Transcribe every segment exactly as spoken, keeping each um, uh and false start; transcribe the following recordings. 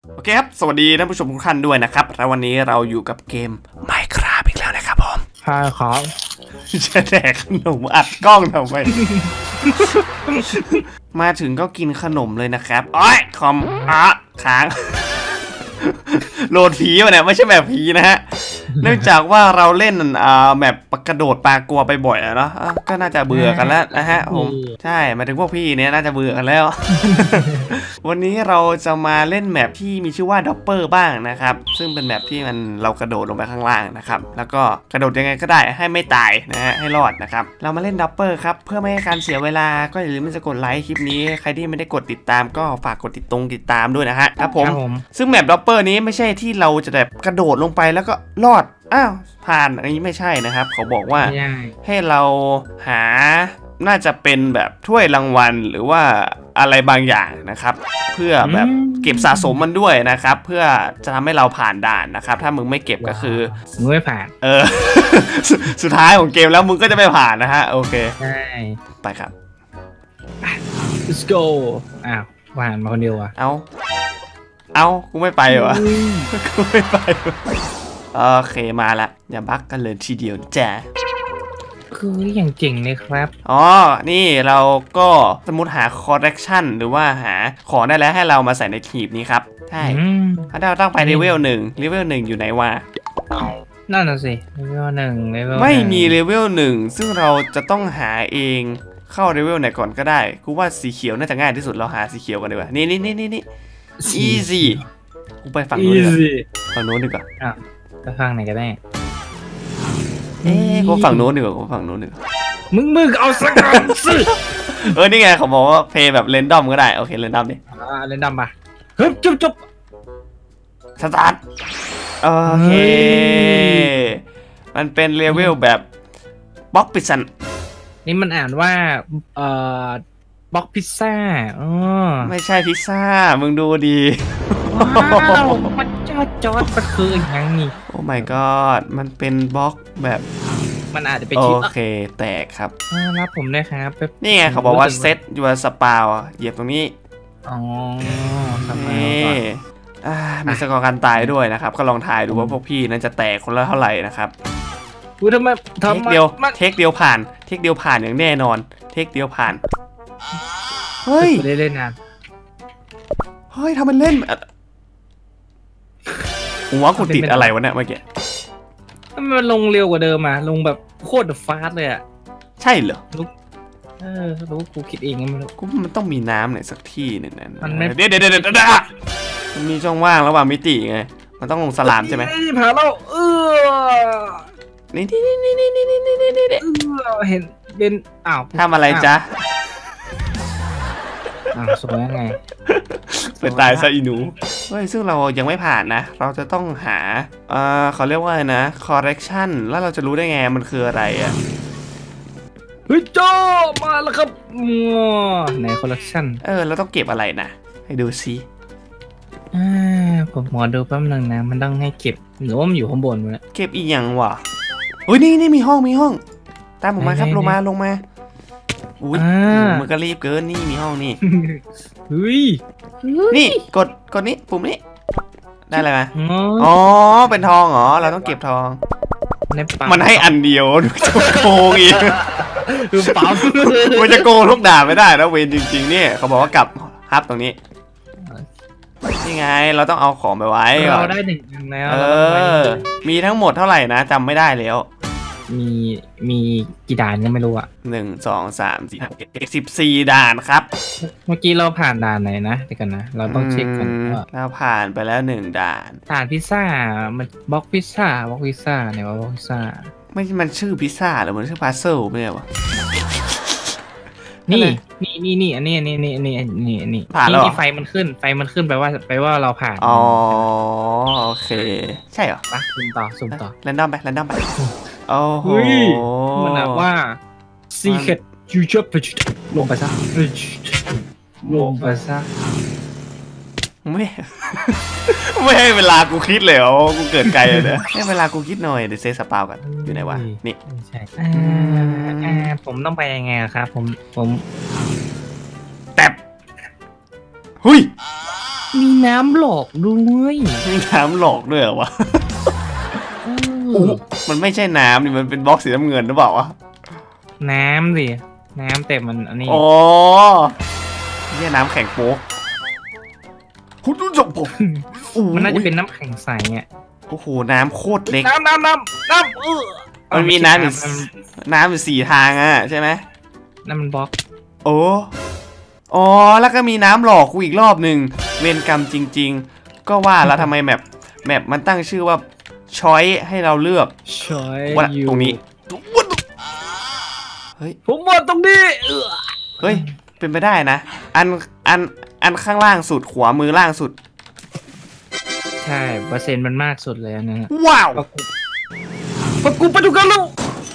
โอเคครับสวัสดีท่านผู้ชมทุกท่านด้วยนะครับแล้ววันนี้เราอยู่กับเกม Minecraft อีกแล้วนะครับผมใช่ครับจะแดกขนมอัดกล้องทำไม มาถึงก็กินขนมเลยนะครับอ้อยคอมอ่ะค้างโหลดผีมาเนี่ยไม่ใช่แบบผีนะฮะเนื่องจากว่าเราเล่นอ่าแบบกระโดดปลากลัวไปบ่อยแล้วเนาะก็น่าจะเบื่อกันแล้วนะฮะผมใช่มาถึงพวกพี่เนี่ยน่าจะเบื่อกันแล้ว วันนี้เราจะมาเล่นแมปที่มีชื่อว่าด็อปเปอร์บ้างนะครับซึ่งเป็นแมปที่มันเรากระโดดลงไปข้างล่างนะครับแล้วก็กระโดดยังไงก็ได้ให้ไม่ตายนะฮะให้รอดนะครับเรามาเล่นด็อปเปอร์ครับเพื่อไม่ให้การเสียเวลาก็อย่าลืมที่จะกดไลค์คลิปนี้ใครที่ไม่ได้กดติดตามก็ฝากกดติดตรงติดตามด้วยนะฮะครับผมซึ่งแมปด็อปเปอร์นี้ไม่ใช่ที่เราจะแบบกระโดดลงไปแล้วก็รอดอ้าวผ่านอันนี้ไม่ใช่นะครับเขาบอกว่าให้เราหาน่าจะเป็นแบบถ้วยรางวัลหรือว่าอะไรบางอย่างนะครับเพื่อแบบเก็บสะสมมันด้วยนะครับเพื่อจะทำให้เราผ่านด่านนะครับถ้ามึงไม่เก็บก็คือมึงไม่ผ่านเออ สุดท้ายของเกมแล้วมึงก็จะไม่ผ่านนะฮะโอเคใช่ไปครับ let's go อ้าวผ่านมาคนเดียวอ่ะเอาเอากูไม่ไปวะกูไม่ไปโอเคมาละอย่าบักกันเลยทีเดียวจ้ะคืออย่างเจ๋งเลยครับอ๋อนี่เราก็สมมติหา collection หรือว่าหาของได้แล้วให้เรามาใส่ในหีบนี้ครับใช่ถ้าเราต้องไปเลเวลหนึ่งเลเวลหนึ่งอยู่ไหนวะนั่นน่ะสิเลเวลหนึ่งเลเวลไม่มีเลเวลหนึ่งซึ่งเราจะต้องหาเองเข้าเลเวลไหนก่อนก็ได้กูว่าสีเขียวน่าจะง่ายที่สุดเราหาสีเขียวกันดีกว่านี่นี่นี่นี่นี่ easy กูไปฝั่งโน้นดีกว่าฝั่งโน้นดีกว่าอ่ะไปฝั่งไหนกันแน่เอ๊ะกูฝั่งโน้นดีกว่ากูฝั่งโน้นดีกว่ามึงมึงเอาสักกันสิเออนี่ไงเขาบอกว่าเพย์แบบเรนดอมก็ได้โอเคเรนดอมดิอ่าเรนดอมป่ะเฮ้ยจุ๊บจุ๊บสตาร์ทโอเคมันเป็นเลเวลแบบบล็อกพิซซ่านี่มันอ่านว่าเอ่อบล็อกพิซซ่าอ๋อไม่ใช่พิซซ่ามึงดูดีว้าวมันจอดจอดมันคืออย่างนี้โอ้ my god มันเป็นบล็อกแบบมันอาจจะเป็นโอเคแตกครับรับผมได้ครับนี่ไงเขาบอกว่าเซตยูสปาวเหยียบตรงนี้อ๋อนี่มีสกอร์การตายด้วยนะครับก็ลองทายดูว่าพวกพี่นั้นจะแตกคนละเท่าไหร่นะครับกูทำไมทำเดียวเทคเดียวผ่านเทคเดียวผ่านอย่างแน่นอนเทคเดียวผ่านเฮ้ยเล่นนานเฮ้ยทำมันเล่นหัวกูติดอะไรวะเนี่ยเมื่อกี้มันลงเร็วกว่าเดิมอ่ะลงแบบโคตรฟาสเลยอ่ะใช่เหรอรู้เออรู้กูคิดเองไม่รู้กูมันต้องมีน้ำไหนสักที่หนึ่งนั่นเดี๋ยวเดี๋ยวเดี๋ยวเดี๋ยวมันมีช่องว่างระหว่างมิติไงมันต้องลงสลามใช่ไหมผ่านแล้วเออนี่นี่นี่นี่นี่นี่นี่นี่นี่เห็นเป็นอ้าวทำอะไรจ๊ะอ้าวสวยยังไงเป็นตายซะอีหนูเฮ้ยซึ่งเรายังไม่ผ่านนะเราจะต้องหาเออเขาเรียกว่านะ correction แล้วเราจะรู้ได้ไงมันคืออะไรอ่ะเฮ้ยโจมาแล้วครับไหน correction เออเราต้องเก็บอะไรนะให้ดูซิอ่าผมขอดูแป๊บนึงนะมันต้องให้เก็บหรือว่ามันอยู่ข้างบนมั้ยเก็บอีกอย่างวะเฮ้ยนี่นี่มีห้องมีห้องตามผมมาครับลงมาลงมาอุ้ยมันก็รีบเกินนี่มีห้องนี่เฮ้ยนี่กดกดนี้ปุ่มนี้ได้อะไรมาอ๋อเป็นทองเหรอเราต้องเก็บทองมันให้อันเดียวจะโกงอีกมันจะโกงทุกด่าไม่ได้นะเวรจริงๆเนี่ยเขาบอกว่ากลับฮับตรงนี้นี่ไงเราต้องเอาของไปไว้เราได้หนึ่งแล้วเออมีทั้งหมดเท่าไหร่นะจำไม่ได้แล้วมีมีกี่ด่านก็ไม่รู้อะหนึ่งสองสามสี่ห้าเจ็ดสิบสี่ด่านครับเมื่อกี้เราผ่านด่านไหนนะเดี๋ยวกันนะเราต้องเช็คกันเราผ่านไปแล้วหนึ่งด่านด่านพิซซ่ามันบล็อกพิซซ่าบล็อกพิซซ่าไหนวะบล็อกพิซซ่าไม่มันชื่อพิซซ่าหรือมันชื่อพาสเซิลไม่ใช่วะนี่นี่นี่นี่อันนี้อันนี้นี่นี่นี่นี่ผ่านแล้วไฟมันขึ้นไฟมันขึ้นไปว่าไปว่าเราผ่านอ๋อโอเคใช่เหรอปะสุ่มต่อสุ่มต่อแรนดอมไปแรนดอมไปโอ้โหมันแบบว่า secret future ลงไปซะลงไปซะไม่ไม่ให้เวลากูคิดเลยอ๋อกูเกิดไกลเลยนะให้เวลากูคิดหน่อยเดี๋ยวเซสปาวกันอยู่ไหนวะนี่ใช่อ่าผมต้องไปยังไงครับผมผมแตบหุยมีน้ำหลอกด้วยมีน้ำหลอกด้วยเหรอวะเออู้อมันไม่ใช่น้ำนี่มันเป็นบล็อกสีน้ำเงินหรือเปล่าวะน้ำสิน้ำแต่มันอันนี้อ๋อนี่น้ำแข็งโป๊กคุณดูจบผมอู้มันน่าจะเป็นน้ำแข็งใสอ่ะโอ้โหน้ำโคตรเล็กน้ำน้ำน้ำน้ำเออมันมีน้ำอยู่น้ำอยู่สี่ทางอ่ะใช่ไหมน้ำมันบล็อกโอ้อ๋อแล้วก็มีน้ำหลอกกูอีกรอบหนึ่งเวรกรรมจริง ๆ ก็ว่าแล้วทำไมแมปแมปมันตั้งชื่อว่าช้อยให้เราเลือกชอยว่าอยู่ตรงนี้เฮ้ยผมบอกตรงนี้เออเฮ้ยเป็นไปได้นะอันอันอันข้างล่างสุดขวามือล่างสุดใช่เปอร์เซ็นต์มันมากสุดเลยอันนะว้าวปะกูปะกูกันลูก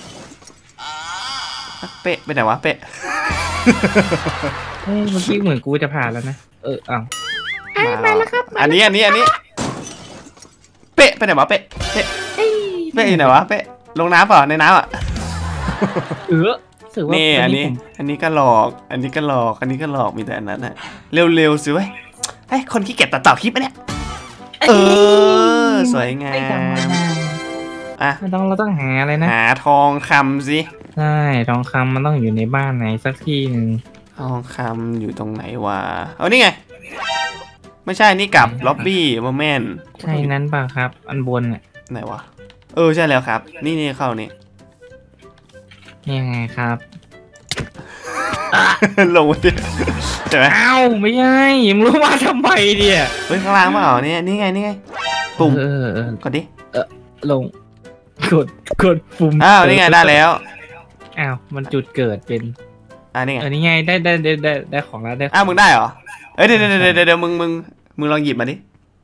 เป๊ะไปไหนวะเป๊ะเฮ้ยเมื่อกี้เหมือนกูจะผ่านแล้วนะเอออ้าวมาแล้วครับอันนี้อันนี้อันนี้เป๊ะไปไหนวะเป๊ะเป๊ะเป๊ะอยู่ไหนวะเป๊ะลงน้ำเปล่าในน้ำอ่ะเออถือว่านี่อันนี้ผมอันนี้ก็หลอก อันนี้ก็หลอก อันนี้ก็หลอกมีแต่อันนั้นนะเร็วๆสิเว้ยเฮ้ยคนขี้เกียจตัดต่อคลิปปะเนี่ยเออสวยงาไม่ธรรมมดาอ่ะไม่ต้องเราต้องหาอะไรนะหาทองคำสิใช่ทองคำมันต้องอยู่ในบ้านไหนสักที่หนึ่งทองคำอยู่ตรงไหนวะเอานี่ไงไม่ใช่นี่กับล็อบบี้โมเมนต์ใช่นั้นป่ะครับ อันบนเนี่ยไหนวะเออใช่แล้วครับ นี่นี่เข้านี่นี่ไงครับลงไปดิใช่ไหมอ้าวไม่ใช่มึงรู้มาทำไมเนี่ยเฮ้ยข้างล่างเปล่าเนี่ยนี่ไงนี่ไงปุ่มเออเออกดดิลงกดกดปุ่มอ้าวนี่ไงได้แล้วอ้าวมันจุดเกิดเป็นอ่านี่ไงเออนี่ไงได้ได้ได้ได้ได้ของแล้วได้ขอ้าวมึงได้เหรอเอ้ยเดี๋ยวเดี๋ยวเดี๋ยวเดี๋ยวมึงมึงมึงลองหยิบมาดิ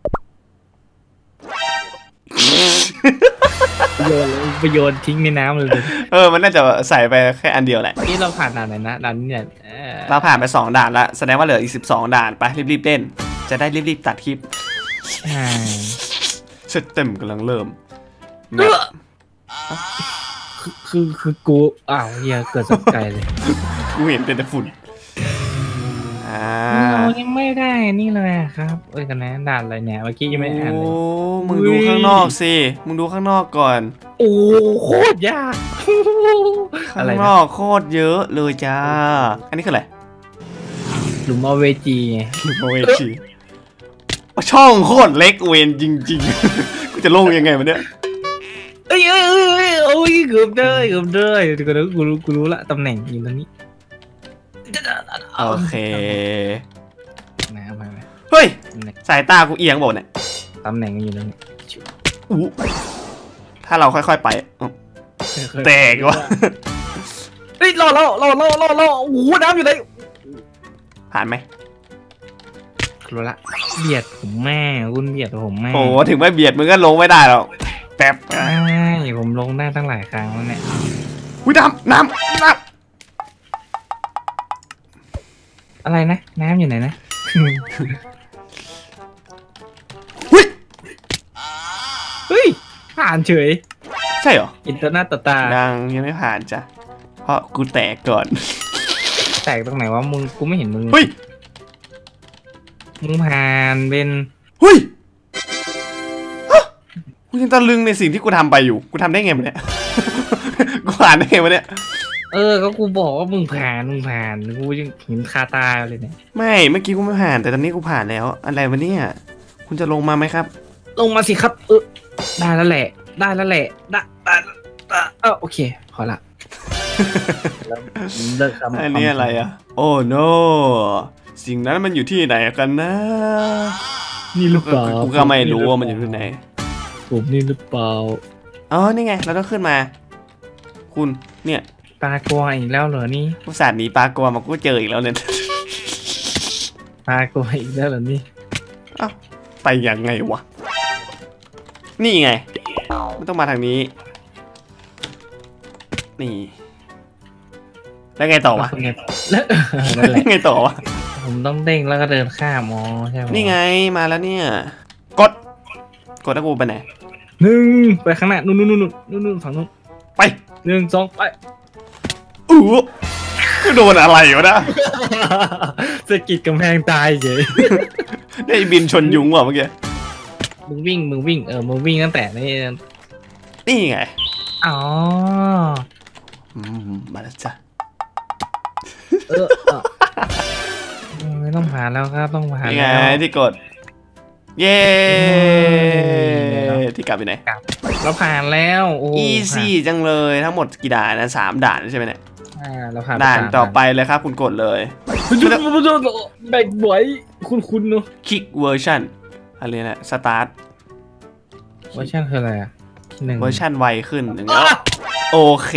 โยนไปโยนทิ้งในน้ำเลยเออมันน่าจะใส่ไปแค่อันเดียวแหละนี่เราผ่านด่านไหนนะด่านนี้เนี่ยเออเราผ่านไปสองด่านแล้วแสดงว่าเหลืออีกสิบสองด่านไปรีบๆเต้นจะได้รีบๆตัดคลิปใช่เสร็จเต็มกำลังเริ่มแบเอบ อคือคือคือกูอ้าวเฮียเกิดสกใจเลยกูเห็นเป็นแต่ฝุ่นอ่าเรายังไม่ได้นี่เลยอะครับเอ้ยกันนะด่านอะไรเนี่ยเมื่อกี้ยังไม่อ่านเลยโอ้มึงดูข้างนอกสิมึงดูข้างนอกก่อนโอ้โคตรยากข้าอะไรงนนะอกโคตรเยอะเลยจ้าอันนี้คืออะไรหลุมอเวจีไงโอเวชีช่องโคตรเล็กเวนจริงๆ กูจะลงยังไงวะเนี่ยเอ้ยเอ้ยเอ้ยเอ้ยโอ้ยเกือบได้เกือบได้เดี๋ยวก่อนนะกูรู้กูรู้ละตำแหน่งอยู่ตรงนี้โอเคนะเอาไปไปเฮ้ยตำแหน่งสายตากูเอียงบอกเนี่ยตำแหน่งอยู่ตรงนี้อู้ถ้าเราค่อยๆไปอ้าวแตกวะเฮ้ยรอรอรอรอรอรอโอ้โหน้ำอยู่ไหนผ่านไหมรู้ละเบียดผมแม่คุณเบียดผมแม่โอ้โหถึงไม่เบียดมึงก็ลงไม่ได้หรอกแป๊บใช่ผมลงได้ตั้งหลายครั้งแล้วเนี่ยอุ้ยน้ำน้ำน้อะไรนะน้ำอยู่ไหนนะำหุ้ยเฮ้ยผ่านเฉยใช่เหรออินเตอร์เน็ตตายังยังไม่ผ่านจ้ะเพราะกูแตกก่อนแตกตรงไหนวะมึงกูไม่เห็นมึงเฮ้ยมึงผ่านเป็นเฮ้ยฮะกูยังตะลึงในสิ่งที่กูทำไปอยู่กูทำได้ไงวะเนี่ย กูผ่านได้ไงวะเนี่ยเออก็กูบอกว่ามึงผ่านมึงผ่านกูยังเห็นคาตาเลยเนี่ยไม่เมื่อกี้กูไม่ผ่านแต่ตอนนี้กูผ่านแล้วอะไรวะเนี่ยคุณจะลงมาไหมครับลงมาสิครับเออได้แล้วแหละ ได้แล้วแหละได้ได้ได้เออโอเคพอละเลิกคำอันนี้อะไรอ่ะโอ้ no สิ่งนั้นมันอยู่ที่ไหนกันนะนี่หรือเปล่ากูก็ไม่รู้ว่ามันอยู่ที่ไหนผมนี่หรือเปล่าอ๋อนี่ไงเราต้องขึ้นมา คุณเนี่ยปลากลัวอีกแล้วเหรอนี่กูสาดหนีปลากลัวมากูเจออีกแล้วเนี่ยปลากลัวอีกแล้วเหรอนี่เอ้าไปยังไงวะนี่ไงไม่ต้องมาทางนี้ นี่แล้วไงต่อวะแล้วนั่นแหละไงต่อวะผมต้องเด้งแล้วก็เดินข้ามมอใช่ไหมนี่ไงมาแล้วเนี่ย กด กดแล้วกูไปไหนหนึ่งไปข้างหน้านู่นนู่นนู่นนู่นนู่นฝั่งนู้นไปหนึ่งสองไปอู้กูโดนอะไรวะนะสะกิดกำแพงตายเฉยได้บินชนยุงว่ะเมื่อกี้มึงวิ่งมึงวิ่งเออมึงวิ่งตั้งแต่นี่นี่ไงอ๋ออืมมาแล้วจ้ะเออไม่ต้องผ่านแล้วครับต้องผ่านนี่ไงแล้วที่กด เย้ที่กลับไปไหนเราผ่านแล้วโอ้อีซี่จังเลยทั้งหมดกี่ด่านนะสามด่านใช่ไหมเนี่ยอ่าเราผ่านด่านต่อไปเลยครับคุณกดเลยแบกไว้คุณคุณเนาะคลิกเวอร์ชันอะไรนะสตาร์ทเวอร์ชันคืออะไรอ่ะหนึ่งเวอร์ชันไวขึ้นหนึ่งแล้วโอเค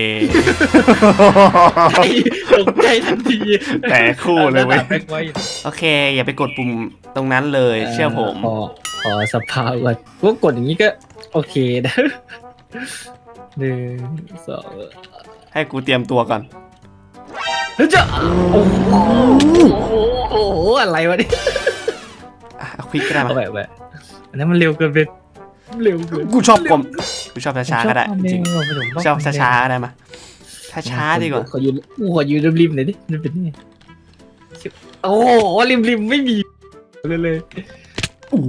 ตกใจทันทีแต่คู่เลยเว้ยแบกไว้โอเค อย่าไปกดปุ่มตรงนั้นเลยเชื่อผมขอขอสภาพก่อนว่ากดอย่างนี้ก็โอเคนะหนึ่งสองให้กูเตรียมตัวก่อนเฮ้ยจะโอ้โหโอ้โหอะไรวะเนี่ยอ่ะควิกก็ได้เอามาแบบแบบอันนั้นมันเร็วเกินไปเร็วเกินกูชอบกลมกูชอบช้าๆก็ได้จริงผมชอบช้าๆก็ได้มาช้าๆดีกว่าขอยืนขอยืนริมๆหน่อยดิมันเป็นนี่โอ้โหริมริมไม่มีเลยเลยอู้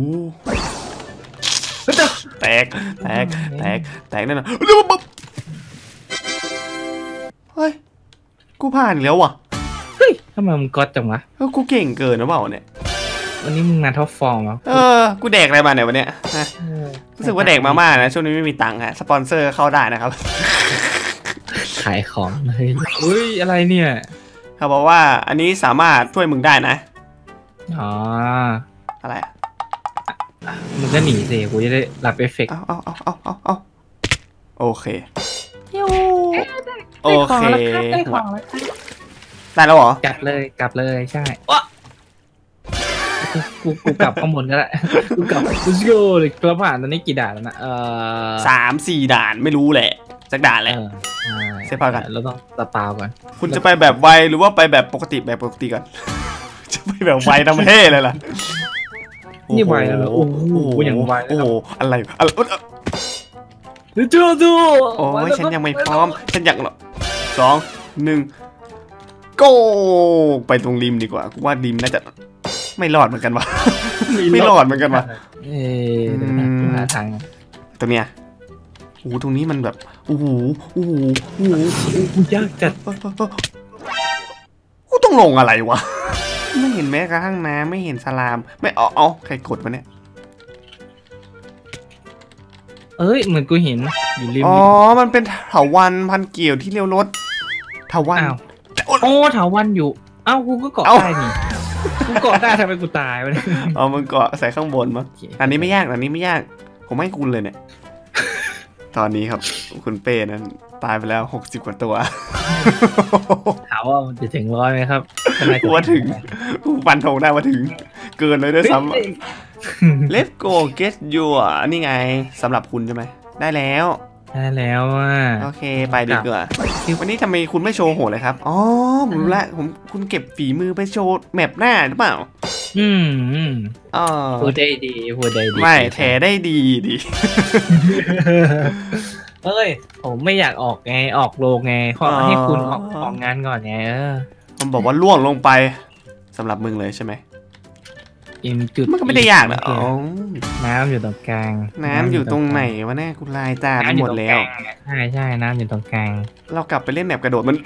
แตกแตกแตกแตกแน่นอนเฮ้ยกูผ่านแล้วว่ะเฮ้ยทำไมมึงก๊อตจังวะเออกูเก่งเกินหรือเปล่าเนี่ยวันนี้มึงมาท็อปฟอร์มเหรอเออกูแดกอะไรมาเนี่ยวันเนี้ยฮะรู้สึกว่าแดกมาม่านะช่วงนี้ไม่มีตังค์ฮะสปอนเซอร์เข้าได้นะครับขายของเลยอุ้ยอะไรเนี่ยเขาบอกว่าอันนี้สามารถช่วยมึงได้นะอ๋ออะไรอะมึงก็หนีสิกูจะได้รับเอฟเฟกต์เอาเอาเอาเอาเอาเอาโอเคโอเคได้แล้วเหรอจัดเลยกลับเลยใช่กูกูกูกลับข้างบนก็ได้กูกลับ let's go เลยเราผ่านตอนนี้กี่ด่านแล้วนะเออสามสี่ด่านไม่รู้แหละสักด่านแหละเออใช่เซฟพอกันเราต้องตาตาวก่อนคุณจะไปแบบไวหรือว่าไปแบบปกติแบบปกติก่อน จะไปแบบไวทำเท่เลยล่ะนี่ไวแล้วเหรอโอ้โหอย่างไวเลยโอ้คโหรับอะไรอะไรเอ้ยดูดูโอ้ยฉันยังไม่พร้อม ฉันอยากหรอสองหนึ่งโกไปตรงริมดีกว่ากูว่าริมน่าจะไม่รอดเหมือนกันวะ ไม่รอดเหมือนกันวะเอ๊ะหาทางตรงเนี้ยโอ้โหตรงนี้มันแบบโอ้โหโอ้โหโอ้โหกูยากจัดกูต้องลงอะไรวะ ไม่เห็นแม้กระทั่งน้ำไม่เห็นสลามไม่เอาเอาใครกดมาเนี่ยเอ้ยเหมือนกูเห็นอยู่ริมอ๋อมันเป็นเถาวัลย์พันเกี่ยวที่เลี้ยวรถเถาวัลย์อ้าวโอ้เถาวันอยู่อ้าวกูก็เกาะได้นี่กูเกาะได้ทำไมกูตายวะเนี่ยเอามันเกาะใส่ข้างบนมั้งอันนี้ไม่ยากอันนี้ไม่ยากผมให้คุณเลยเนี่ย ตอนนี้ครับคุณเป้นั้นตายไปแล้วหกสิบกว่าตัวถามว่ามันจะถึงร้อยไหมครับกูว่าถึงกูฟันธงได้ว่าถึงเกินเลยด้วยซ้ำ Let's go get your นี่ไงสำหรับคุณใช่ไหมได้แล้วได้แล้วอ่ะโอเคไปดีกว่าวันนี้ทำไมคุณไม่โชว์โหดเลยครับอ๋อผมรู้ละผมคุณเก็บฝีมือไปโชว์แมปหน้าหรือเปล่าอืมอ๋อพูดได้ดีพูดได้ดีไม่แถได้ดีดีเอ้ยผมไม่อยากออกไงออกโลงไงขอให้คุณออกออกงานก่อนไงเออมันบอกว่าล่วงลงไปสำหรับมึงเลยใช่ไหมอินจุดมันก็ไม่ได้ยากนะอ๋อน้ำอยู่ตรงกลางน้ำอยู่ตรงไหนวะแน่กูลายตาไปหมดแล้วใช่ใช่น้ำอยู่ตรงกลางเรากลับไปเล่นแมปกระโดดมัน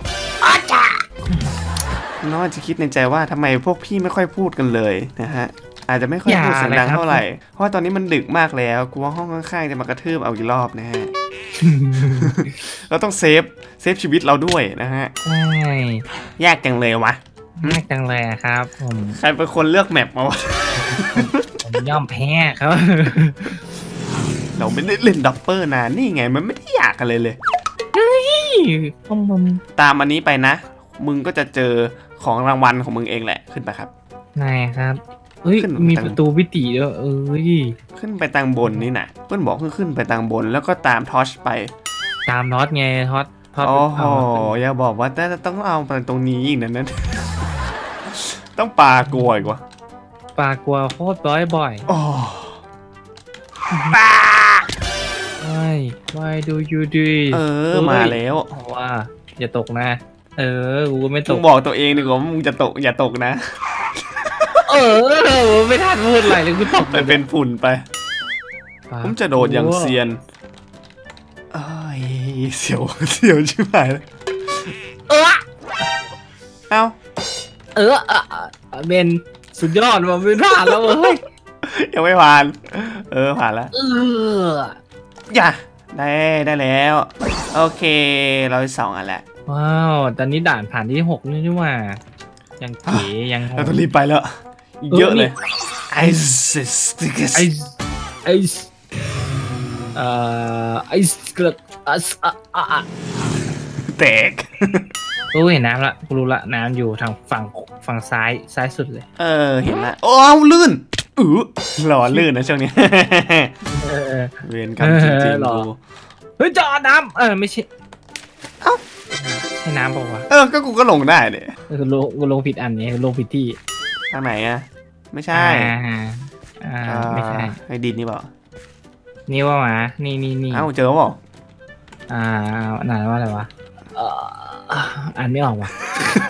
น้องอาจจะคิดในใจว่าทำไมพวกพี่ไม่ค่อยพูดกันเลยนะฮะอาจจะไม่ค่อยพูดเสียงดังเท่าไหร่เพราะว่าตอนนี้มันดึกมากแล้วกูว่าห้องข้างๆจะมากระทืบเอาอีกรอบนะฮะ เราต้องเซฟเซฟชีวิตเราด้วยนะฮะใช่ยากจังเลยวะมากจังเลยครับผมใครเป็นคนเลือกแมปมาวะผมย่อมแพ้ครับเราไม่ได้เล่นดับเบิลนานนี่ไงมันไม่ได้ยากกันเลยเลยผมผมตามอันนี้ไปนะ มึงก็จะเจอของรางวัลของมึงเองแหละขึ้นไปครับนายครับเฮ้ยมีประตูวิติด้วยเอ้ยขึ้นไปทางบนนี่นะเพื่อนบอกขึ้นขึ้นไปทางบนแล้วก็ตามทอชไปตามน็อตไงท็อตท็อตโอ้โหอย่าบอกว่าแต่ต้องเอาไปตรงนี้อีกนะนั่น ต้องปลากลัวอีกวะปลากลัวโคตรบ่อยบ่อยโอ้ปลา Why Why do you do it เออมาแล้วว่าอย่าตกนะ เออกูก็ไม่ตมึกงบอกตัวเองดีกว่าว่ามึงจะตกอย่าตกนะเออไม่ทันพูดอะไรเลยกูตกไปเป็นฝุ่นไป ผมจะโดดอย่างเซียนเอ้ยเสียวเสียวชิบหายเลยเออเอ้าเออเบนสุดยอดว่ะเป็นผ่านแล้วเฮ้ยยังไม่ผ่านเออผ่านแล้วเอออย่าได้ได้แล้วโอเคเราที่สองอันแล้วว้าวตอนนี้ด่านผ่านที่หกนี่นี่ว่ายังเก๋ยังเราต้องรีบไปแล้วอีกเยอะเลยไอซิสติกสไอไอเอ่อไอสเกิร์ตอ่ะอ่ะอ่ะแตกกูเห็นน้ำละกูรู้ละน้ำอยู่ทางฝั่งฝั่งซ้ายซ้ายสุดเลยเออเห็นแล้วโอ้ลื่นอือหล่อลื่นนะช่วงนี้เออเวรกรรมจริงๆหล่อกูเฮ้ยจอน้ำเออไม่ใช่เอ้าใช่น้ำเปล่าวะเออก็กูก็ลงได้เนี่ยเออลงกูลงผิดอันนี้ลงผิดที่ทางไหนอะไม่ใช่อ่าอ่าไม่ใช่ไอ้ดินนี่เปล่านี่ว่าหมานี่นี่นี่เอ้าเจอเปล่าอ่าอ่านว่าอะไรวะเอ่ออ่านไม่ออกว่ะ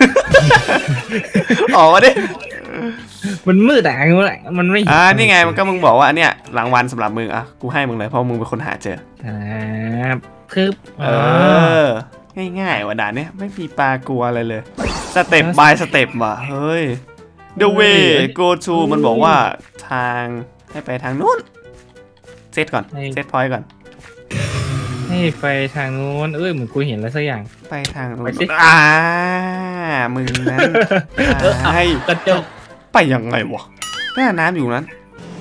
ออกมาดิมันมืดแต่มันไม่อ่านี่ไงมันก็มึงบอกว่าอันเนี้ยรางวัลสำหรับมึงอ่ะกูให้มึงเลยเพราะมึงเป็นคนหาเจอครับพึบเออง่ายๆว่ะด่านเนี้ยไม่มีปลากลัวอะไรเลยสเต็ป by สเต็ปว่ะเฮ้ย the way go to มันบอกว่าทางให้ไปทางนู้นเซตก่อนเซตพอยต์ก่อนให้ไปทางนู้นเอ้ยเหมือนกูเห็นแล้วสักอย่างไปทางนู้ไปนสิอ่ามึงนั้นเออให้กระจกไปยังไงวะหน้าน้ำอยู่นั้น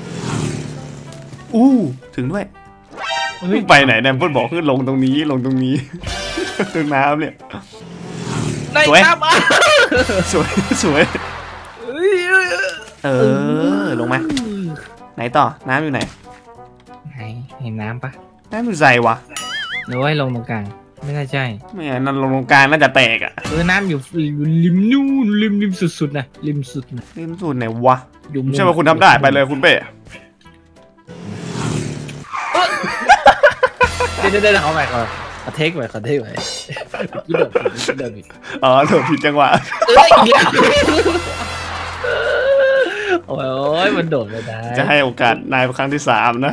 อู้ถึงด้วยเฮ้ยไปไหนเนี่ยเพื่อนบอกขึ้นลงตรงนี้ลงตรงนี้ ตรงน้ำเนี่ยในสวยน้ำอ่ะสวยสวยเฮ้ยเอ้ยเออลงมาไหนต่อน้ำอยู่ไหนไหนเห็นน้ำปะน้ำอยู่ใส่วะหรือว่าให้ลงตรงกลางไม่น่าใช่ไม่งั้นนั่นลงตรงกลางน่าจะแตกอ่ะเออน้ำอยู่อยู่ริมนู่นริมริมสุดๆนะริมสุดนะริมสุดไหนวะอยู่มุมไม่ใช่ว่าคุณทำได้ไปเลยคุณเป้เดี๋ยวเดี๋ยวเดี๋ยวเอาใหม่ก่อนขอเทคไว้ขอเทคไว้ยี่เดิมยี่เดิมอีกอ๋อโดดผิดจังหวะเอ้ยอีกแล้วโอ้ยมันโดดไม่ได้จะให้โอกาสนายเป็นครั้งที่สามนะ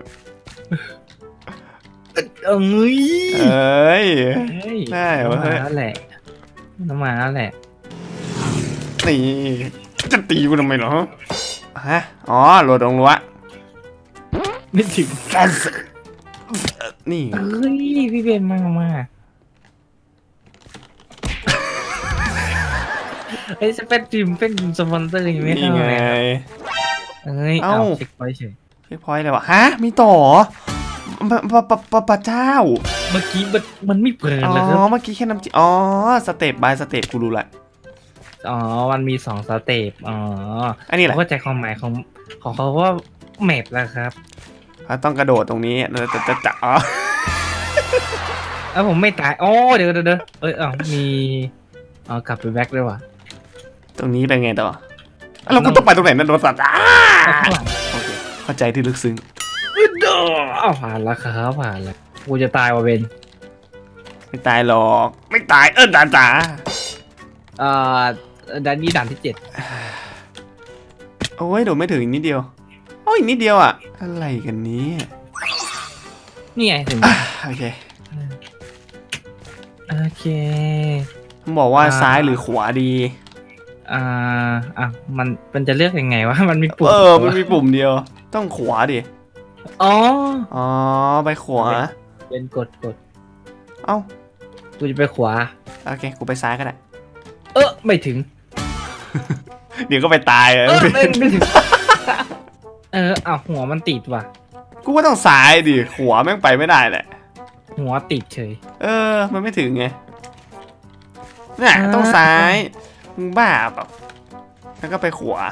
เอ้ยเอ้ยเฮ้ยได้เหรอน้ำเฮ้มาย แล้วแหละน้ำมาแล้วแหละนี่จะตีกูทำไมเนาะฮะอ๋อโหลดลงรั้วไม่ถึงนี่เฮ้ยพี่เบนมามาเฮ้ยจะเป็นจิมเป็นสปอนเซอร์ยังไม่นี่เท่าไงเลยเอ้ยเอ้าเอาเช็คไว้เฉยเช็คพอยต์เลยวะฮะมีต่อปะปะปะปะปะเจ้าเมื่อกี้มันมันไม่เปิดอ๋เลยครับอเมื่อกี้แค่น้ำจิ้มอ๋อสเต็ปบายสเต็ปกูรู้ละอ๋อมันมีสองสเต็ปอ๋ออันนี้แหละเข้าใจความหมายของของเขาว่าแมปแล้วครับเขาต้องกระโดดตรงนี้จะจะจะจะอ๋อเอ้าผมไม่ตายอ๋อเดี๋ยวเดี๋ยวเดี๋ยวเอ้ยเอ้ามีอ๋อกลับไปแบ็คด้วยว่ะตรงนี้เป็นไงต่อเรากูต้องไปตรงไหนนั่นโดนสัตว์อ้าเอาข้างหลังโอเคเข้าใจที่ลึกซึ้งเด้ออ้าวผ่านแล้วครับผ่านแล้วกูจะตายว่ะเบนไม่ตายหรอกไม่ตายเออจ๋าจ๋าเอ่อด่านนี้ด่านที่เจ็ดโอ้ยโดดไม่ถึงอีกนิดเดียวโอ้ยอีกนิดเดียวอ่ะอะไรกันนี้นี่ไงถึงโอเคโอเคผมบอกว่าอ่าซ้ายหรือขวาดีอ่าอ่ะมันมันจะเลือกยังไงวะมันมีปุ่มเออมันมีปุ่มเดียว ต้องขวาดิอ๋ออ๋อไปขวาเป็นกดกดเอ้ากูจะไปขวาโอเคกูไปซ้ายก็ได้เออไม่ถึงเดี๋ยวก็ไปตายเอเอออไม่ไม่ถึงเออเอาหัวมันติดว่ะกูก็ต้องซ้ายดิขวาแม่งไปไม่ได้แหละหัวติดเฉยเออ มันไม่ถึงไงน่ะอ่าต้องซ้ายมึงบ้าเปล่าแล้วก็ไปขวา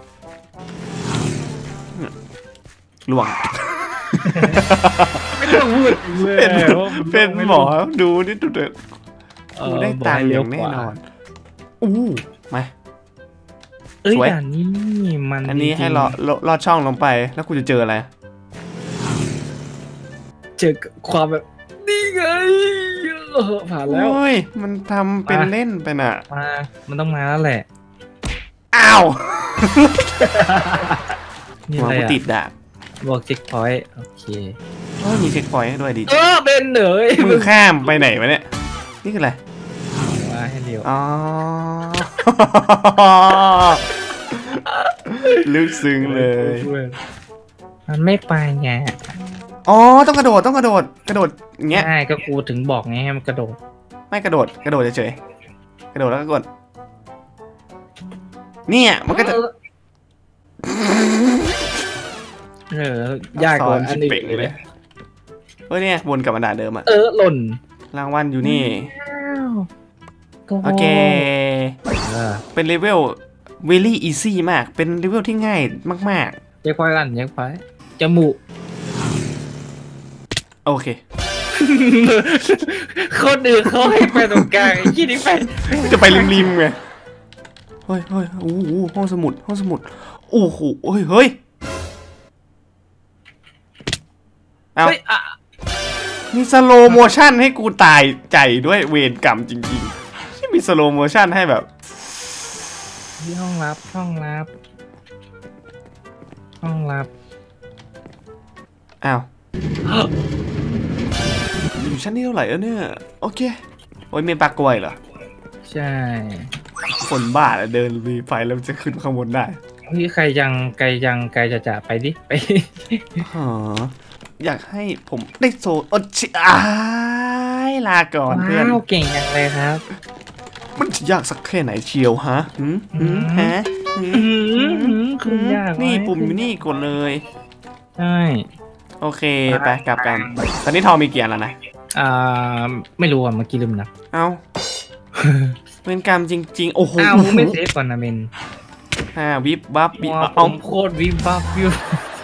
ล่วงไม่ต้องพูดเลยเป็นเป็นหมอดูนี่ดูเด็กเอกูอได้ตังค์อย่างแน่นอนอู้มาเอ้ยสวยด่านนี้มันอันนี้จริงๆให้ลอดลอดช่องลงไป แล้วกูจะเจออะไรเจอความแบบนี่ไงเออผ่านแล้วโอ้ยมันทำเป็นมาเล่นไปน่ะมา มันต้องมาแล้วแหละอ้าวนี่หัวอะไรกูอ่ะติดดาบบวกเช็คพอยต์โอเคเอ้ยมีเช็คพอยต์ให้ด้วยดีเออเป็นเหนยมือข้ามไปไหนวะเนี่ยนี่คืออะไรว่าให้เร็วอ๋อ ลึกซึ้งเลยมันไม่ไปไงอ๋อต้องกระโดดต้องกระโดดกระโดดอย่างเงี้ยใช่ก็กูถึงบอกไงให้มันกระโดดไม่กระโดดกระโดดเฉยๆกระโดดแล้วก็กดเนี่ยมันก็จะเออยากกว่าอันอื่นเลยเฮ้ยเนี่ยวนกลับมาด่านเดิมอะเออหล่นรางวัลอยู่นี่ก็โอเคเออเป็นเลเวล very easy มากเป็นเลเวลที่ง่ายมากเช็คพอยต์กันเช็คพอยต์จมูกๆโอเคคนอื่นเขาให้ไปตรงกลางไอ้ยี่นี่ไปจะไปริมๆไงเฮ้ยเฮ้ยโอ้โหห้องสมุดห้องสมุดโอ้โหเฮ้ยเฮ้ยเอาเฮ้ยอ่ะมีสโลโมชั่นให้กูตายใจด้วยเวรกรรมจริงๆที่มีสโลโมชั่นให้แบบที่ห้องรับห้องรับห้องรับอ้าวอยู่ชั้นที่เท่าไหร่แล้วเนี่ยโอเคโอ้ยเมนปากกล้วยเหรอใช่คนบ้าเดินรีไฟแล้วจะขึ้นข้างบนได้พี่ใครยังไกลยังไกลจะจ่าไปดิไปอ๋ออยากให้ผมได้โซนอดชิอ้ายลาก่อนเพื่อนว้าวเก่งจังเลยครับมันจะยากสักแค่ไหนเชียวฮะหืมหืมฮะหืมคุณยากนี่ปุ่มอยู่นี่กดเลยใช่โอเคไปกลับกัน ตอนนี้ทองมีกี่อันแล้วนะอ่าไม่รู้อ่ะเมื่อกี้ลืมนะเอ้าเป็นกรรมจริงๆโอ้โหอ้าวมึงไม่เซฟก่อนนะเบนอ่าวิบวับวิบว้าวผเอามโคตรวิบวับวิว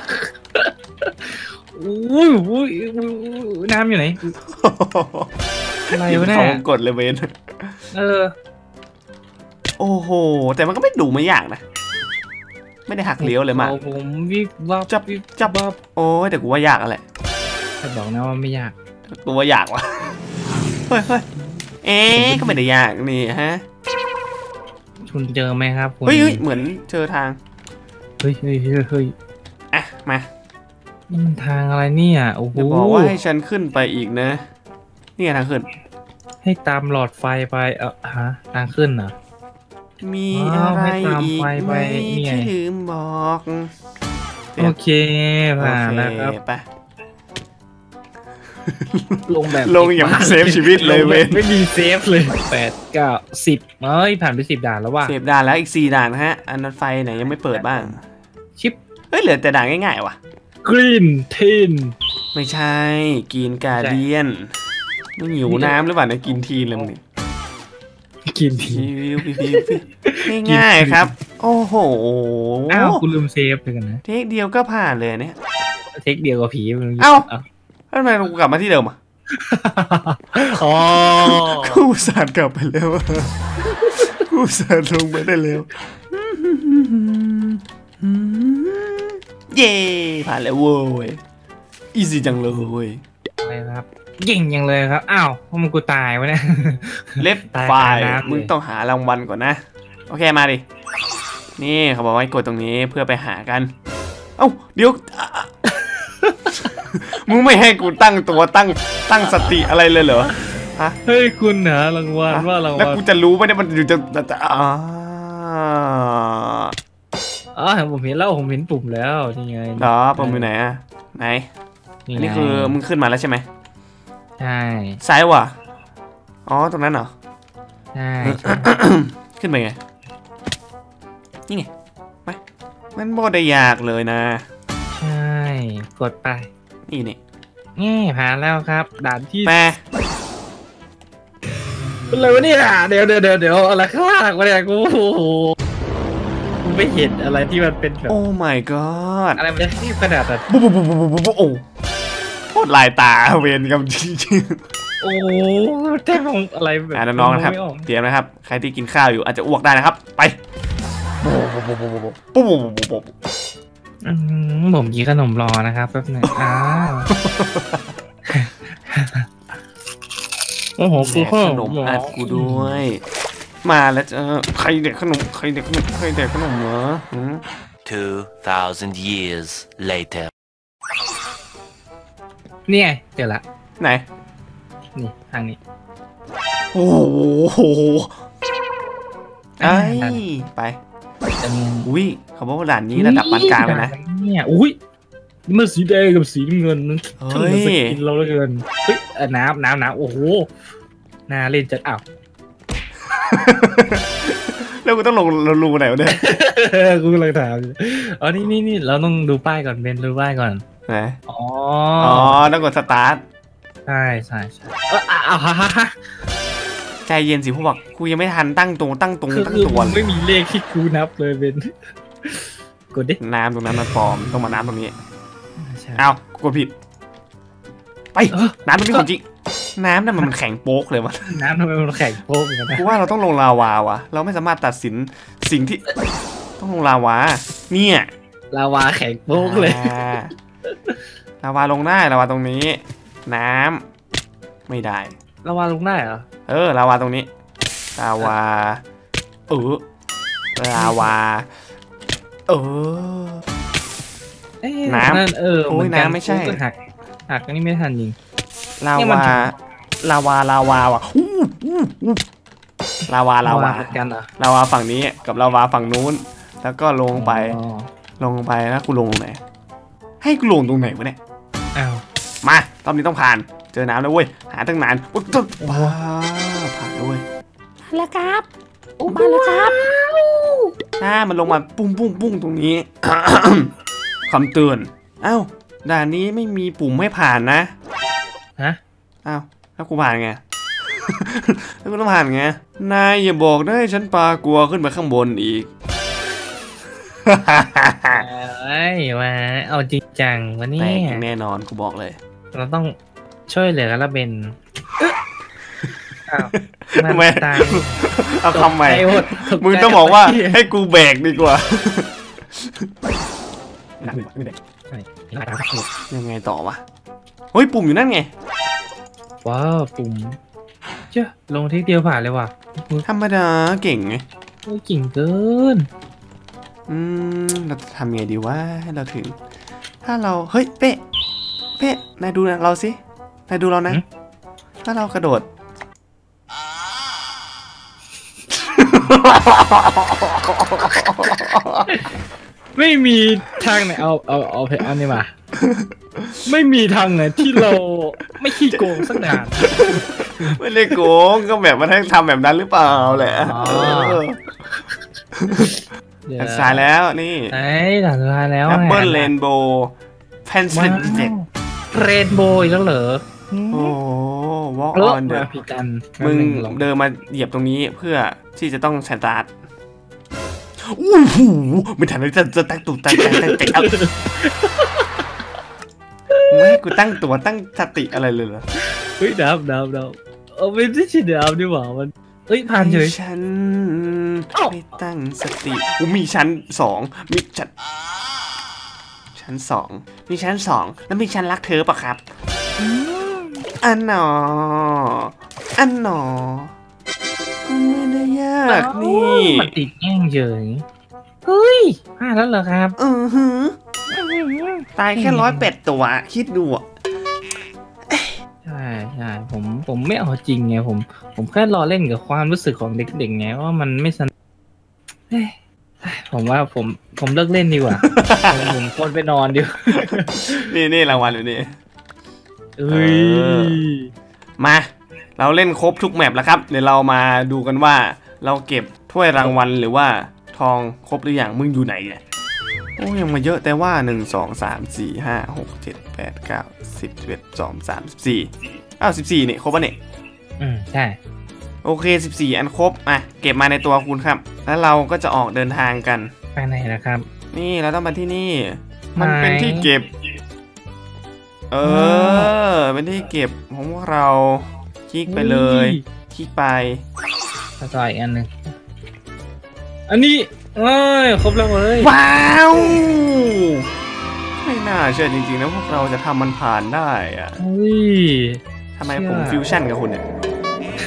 อุ้ยอุ้ยอุ้ยน้ำอยู่ไหนอะไรวะเนี่ยเขากดเลยเวนเออโอ้โหแต่มันก็ไม่ดูไม่ยากนะไม่ได้หักเลี้ยวเลยมากผมวิบวับจับวิบจับวับโอ้ยแต่กูว่ายากอะแหละจะบอกนะว่าไม่ยากกูว่ายากว่ะเฮ้ยเฮ้ยเอ๊ะก็ไม่ได้ยากนี่ฮะคุณเจอไหมครับคุณเฮ้ยเฮ้ยเหมือนเจอทางเฮ้ยเฮ้ยเฮ้ยเฮ้ยอ่ะมานี่มันทางอะไรเนี่ยโอ้โหจะบอกว่าให้ฉันขึ้นไปอีกนะนี่ไงทางขึ้นให้ตามหลอดไฟไปเออฮะทางขึ้นเหรอมีอ้าอะวไรให้ตามอีกไปไหไปมนี่ไงที่ลืมบอกโอเคผ่านแล้วครับโอเไปลงแบบลงอย่างเซฟชีวิตเลยเว้ยไม่มีเซฟเลยแปดเก้าสิบเอ้ยผ่านไปสิบด่านแล้วว่ะเสพด่านแล้วอีกสี่ด่านนะฮะ อันนั้นไฟไหนยังไม่เปิดบ้างชิปเฮ้ยเหลือแต่ด่านง่ายๆว่ะกรีนทินไม่ใช่กินกาเดียนไม่หิวน้ำหรือเปล่าเนี่ยกินทีเลยมึงกินทีพิวพิวพิวพิวง่ายๆครับ โอ้โหอ้าวคุณลืมเซฟเลยกันนะเทคเดียวก็ผ่านเลยเนี่ยเทคเดียวกับผีมึงเอ้า แล้วทำไมกูกลับมาที่เดิมอ่ะอ๋อกูสาดกลับไปแล้วอะกูสาดลงไปได้แล้วเย้ผ่านแล้วเว้ยอีซี่จังเลยอะไรครับเก่งยังเลยครับอ้าวพวกมึงกูตายวะเนี่ยเล็บตายไฟตายน้ำเลยมึงต้องหารางวัลก่อนนะ โอเคมาดิ นี่เขาบอกว่าให้กดตรงนี้เพื่อไปหากัน เอ้าเดี๋ยว มึงไม่ให้กูตั้งตัวตั้งตั้งสติอะไรเลยเหรอฮะเฮ้ยคุณหารางวัลว่ารางแล้ววัลกูจะรู้ไหมเนี่ยมันอยู่จะจะอ่าอ๋อผมเห็นแล้วผมเห็นปุ่มแล้วนี่ไงเหรอผมอยู่ไหนอ่ะไหนอันนี้คือมึงขึ้นมาแล้วใช่ไหมใช่ซ้ายว่ะอ๋อตรงนั้นเหรอใช่ขึ้นไปไงนี่ไงไปมันโบได้ยากเลยนะใช่กดไปนี่นี่นี่ผ่านแล้วครับด่านที่แปอะไรวะเนี่ยเดี๋ยวเดี๋ยวเดี๋ยวเดี๋ยวอะไรข้างล่างวะเนี่ยกูโอ้โหกูไม่เห็นอะไรที่มันเป็นแบบโอ้ my god อะไรมันจะที่ขนาดแบบบุ๊บบุ๊บบุ๊บบุ๊บบุ๊บโอ้โคตรลายตาเวรกรรมจริงโอ้แท่งของอะไรแบๆบอ่าน้องๆนะครับไม่ออกเตรียมนะครับใครที่กินข้าวอยู่อาจจะอ้วกได้นะครับไปบุ๊บบุ๊บบุ๊บบุ๊บบุ๊บบุ๊บบุ๊บบุ๊บอืมผมกินขนมรอนะครับแป๊บหนึงอ้าวโอ้โหกูแดกข้าวขนมอัดกูด้วยมาแล้วเออใครเด็กขนมใครเด็กขนมใครเด็กขนมเหรอ Two thousand years later นี่ไงเจอละไหนนี่ทางนี้โอ้โหไอ้ไปจะมีอุ้ยเขาบอกว่าด่านนี้ระดับปานกลางเลยนะเนี่ยอุ้ยนี่มันสีแดงกับสีน้ำเงินมันเฮ้ยถึงจะกินเราเหลือเกินเฮ้ยเอ่อน้ำน้ำน้ำโอ้โหน่าเล่นจัดอ้าวแล้วกูต้องลงรูไหนวะเนี่ยกูกำลังถามอ๋อนี่นี่นี่เราต้องดูป้ายก่อนเบนดูป้ายก่อนไหนอ๋ออ๋อต้องกดสตาร์ทใช่ใช่ใช่เอออ้าวฮ่าฮ่าฮ่าใจเย็นสิพวกบอกกูยังไม่ทันตั้งตรงตั้งตรงคือตั้งคือตัวไม่มีเลขที่กูนับเลยเบนกดดิน้ำตรงนั้นมันปลอมต้องมาน้ำตรงนี้ใช่เอากดผิดไปน้ำตรงนี้ของจริงน้ำน่ะมันแข็งโป๊กเลยวะน้ำทำไมมันแข็งโป๊กอย่างนั้นกูว่าเราต้องลงลาวาวะเราไม่สามารถตัดสินสิ่งที่ต้องลงลาวาเนี่ยลาวาแข็งโป๊กเลยอ่าลาวาลงได้ลาวาตรงนี้ น้ำไม่ได้ลาวาลงได้เหรอเออลาวาตรงนี้ลาวาเออลาวาเออเอ๊ะน้ำนั่นเออโอ้ยเหกัน้ำไม่ใช่กูก็หักหักอันนี้ไม่ทันยิงลาเนี่ยมันวาลาวาลาวาว่ะอู้อู้อู้ลาวาลาวาเหมือนกันเหรอลาวาฝั่งนี้กับลาวาฝั่งนู้น แล้วก็ลงไปอ๋อลงไปแล้วกูลงตรงไหนให้กูลงตรงไหนวะเนี่ยอ้าวมารอบนี้ต้องผ่านเจอน้ำแล้วเว้ยหาตั้งนานอุ๊ยต้องว้าวผ่านแล้วเว้ยแล้วครับมาแล้วครับอ่ามันลงมาปุ้งปุ้งปุ้งตรงนี้ คำเตือนอ้าวด่านนี้ไม่มีปุ่มให้ผ่านนะฮะอ้าวแล้วกูผ่านไง แล้วกูต้องผ่านไงนายอย่าบอกนะให้ฉันปลากลัวขึ้นไปข้างบนอีกเอ้ยมาเอาจริงจังวันนี้แตกอย่างแน่นอนกูบอกเลยเราต้องช่วยเหลือกันละเบนอ้าวทำไมตายเอาคำใหม่ตกใจหดตใจมึงต้องบอกว่าให้กูแบกดีกว่าใช่ยังไงต่อวะเฮ้ยปุ่มอยู่นั่นไงว้าวปุ่มเจ้าลงทีเดียวผ่านเลยว่ะธรรมดาเก่งไงโอ้ยเก่งเกินอืมเราจะทำไงดีวะให้เราถึง ถ้าเราเฮ้ยเป๊ะเป๊ะนายดูเราสินายดูเรานะ ถ้าเรากระโดดไม่มีทางไหนเอาเอาเอาเพอันนี้มา ไม่มีทางไหนที่เราไม่ขี้โกงสักนานไม่ได้โกงก็แบบมันให้ทำแบบนั้นหรือเปล่าแหละอ๋ออันสายแล้วนี่ไอ้ด่านสุดท้ายแล้วแอปเปิลเรนโบว์เพนซิลเด็กเรนโบว์อีกแล้วเหรอโอ้วอล์กเออออนเดมาผิดกันมึงลองเดินมาเหยียบตรงนี้เพื่อที่จะต้องสตาร์ทอู้หูไม่ทันเลยจะจะตั้งตัวตั้งตั้งตั้งตั้งเอาไม่ให้กูตั้งตัวตั้งสติอะไรเลยเหรอเฮ้ยดาวดาวดาวเอาไม่ใช่ชิดดาวดีกว่ามันเฮ้ยผ่านเฉยฉันเอ้าไม่ตั้งสติกูมีชั้นสองมีชั้นชั้นสองมีชั้นสองแล้วมีชั้นรักเธอปะครับอันหนออันหนอไม่ได้ยากนี่มันติดแง่งเฉยเฮ้ยพลาดแล้วเหรอครับอือหือตายแค่ร้อยแปดตัวคิดดูอ่ะใช่ใช่ผมผมไม่เอาจริงไงผม ผมแค่รอเล่นกับความรู้สึกของเด็กๆไงว่ามันไม่สนุกเฮ้ยผมว่าผมผมเลิกเล่นดีกว่า ผมผมควรไปนอนดีกว่านี่นี่รางวัลอยู่นี่เอ้ยมาเราเล่นครบทุกแมปแล้วครับเดี๋ยวเรามาดูกันว่า เราเก็บถ้วยรางวัลหรือว่าทองครบหรือยังมึงอยู่ไหนเนี่ยโอ้ยังมาเยอะแต่ว่าหนึ่งสองสามสี่ห้าหกเจ็ดแปดเก้าสิบสิบเอ็ดสองสามสิบสี่อ้าวสิบสี่นี่ครบป่ะเนี่ยอืมใช่โอเคสิบสี่อันครบอ่ะเก็บมาในตัวคุณครับ แล้วเราก็จะออกเดินทางกันไปไหนนะครับนี่เราต้องมาที่นี่ มันเป็นไหนที่เก็บ เออ เป็นที่เก็บของพวกเราคลิกไปเลยคลิกไปแล้วก็อีกอันหนึ่งอันนี้เอ้ยครบแล้วเว้ยว้าวไม่น่าเชื่อจริงๆนะพวกเราจะทำมันผ่านได้อะเฮ้ยทำไมเชื่อผมฟิวชั่นกับคุณเนี่ย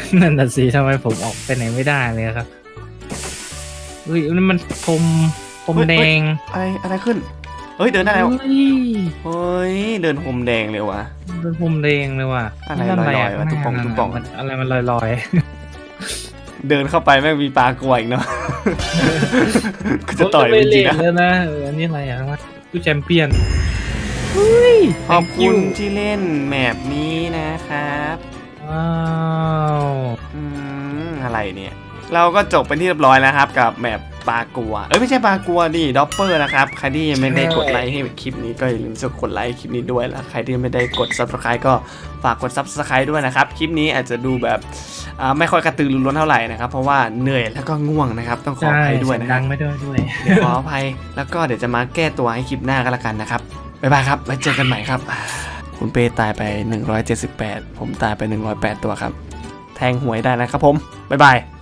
นั่นน่ะสิทำไมผมออกไปไหนไม่ได้เลยครับเฮ้ยนั่นมันพรมพรมแดงอะไรอะไรขึ้นเฮ้ยเดินได้แล้วเฮ้ยเฮ้ยเดินพรมแดงเลยวะเป็นพรมแดงเลยว่ะอะไรนั่นลอยๆวะตุ๊กป่องนั่นตุ๊กป่องมันอะไรมันลอยลอยเดินเข้าไปแม่งมีปลากลัวอีกเนาะ กูๆจะต่อยผมจริงๆไปนะเล่นแล้วนะเอออันนี้อะไรอ่ะตู้แชมเปี้ยนเฮ้ยขอบ thank คุณ you ที่เล่นแมปนี้นะครับว้าวอืมอะไรเนี่ย เราก็จบเป็นที่เรียบร้อยแล้วครับกับแมปปลากัวเอ้ยไม่ใช่ปลากัวดิด็อปเปอร์นะครับใครที่ยังไม่ได้กดไลค์ให้คลิปนี้ก็อย่าลืมกดไลค์คลิปนี้ด้วยแล้วใครที่ไม่ได้กด ซับสไครบ์ ก็ฝากกด ซับสไครบ์ ด้วยนะครับคลิปนี้อาจจะดูแบบอ่าไม่ค่อยกระตือรือร้นเท่าไหร่นะครับเพราะว่าเหนื่อยแล้วก็ง่วงนะครับต้องขออใช่ภัยด้วยเสีนะงคดัรับงไม่ด้วยด้วยเดี๋ยวขออภัยแล้วก็เดี๋ยวจะมาแก้ตัวให้คลิปหน้าก็แล้วกันนะครับบ๊ายบายครับไว้เจอกันใหม่ครับคุณเป้ตายไปหนึ่งร้อยเจ็ดสิบแปดผมตายไปหนึ่งร้อยแปดตัวครับแทงหวยได้นะครับผมบ๊ายบาย